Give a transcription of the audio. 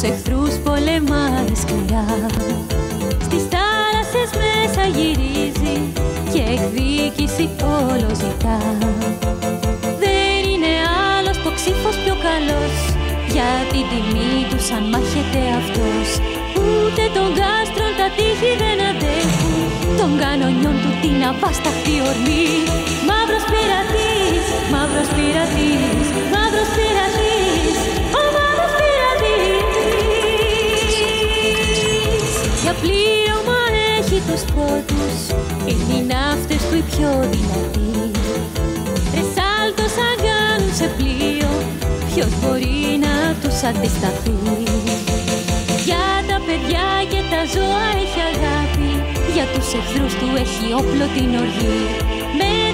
εχθρούς πολεμάει σκληρά. Στις θάλασσες μέσα γυρίζει και εκδίκηση όλο ζητά. Δεν είναι άλλος το ξύφος πιο καλός, για την τιμή του σαν μάχεται αυτός. Ούτε των γάστρων τα τείχη δεν αντέχουν, των κανονιών του την αβάσταχτη ορμή. Μαύρος πειρατής, μαύρος πειρατής, μαύρος πειρατής, ο μαύρος πειρατής. Για πλήρωμα έχει τους πρώτους, είναι οι ναύτες του οι πιο δυνατοί. Ρε σάλτος αν κάνουν σε πλοίο, ποιος μπορεί να τους αντισταθεί. Για τα παιδιά και τα ζώα έχει αγάπη, για τους εχθρούς του έχει όπλο την οργή.